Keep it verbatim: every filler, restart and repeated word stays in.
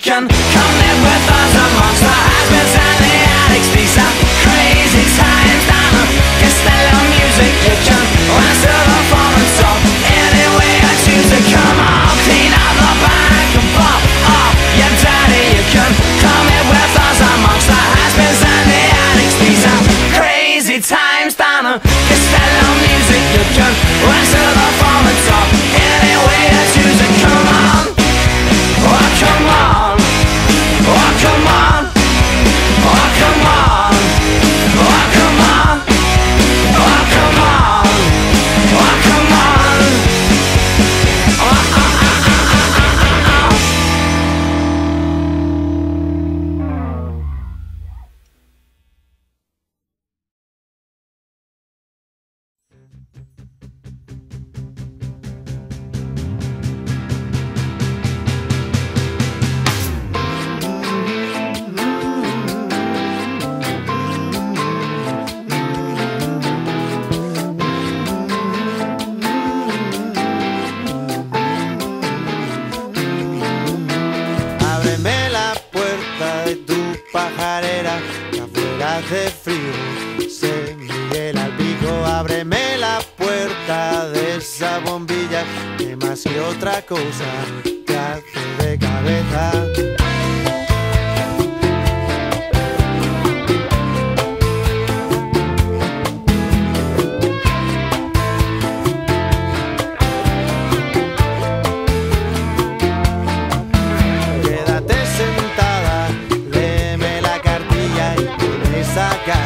can come live with us amongst the husbands and the addicts. These are crazy times, down on Castello music. You can answer the phone and talk any way I choose to. Come on, clean out the bank and pop off your daddy. You can come live with us amongst the husbands and the addicts. These are crazy times, down on Castello music. You can answer the phone and talk any way I choose to. Come on, oh come on, oh come on, oh come on, oh come on, oh come on, oh come on, oh, oh, oh, oh, oh, oh, Ábreme la puerta de tu pajarera, que afuera hace frío, se Miguel al pico. Ábreme la puerta de esa bombilla, que más que otra cosa te hace de cabeza. Quédate sentada, léeme la cartilla y con esa cara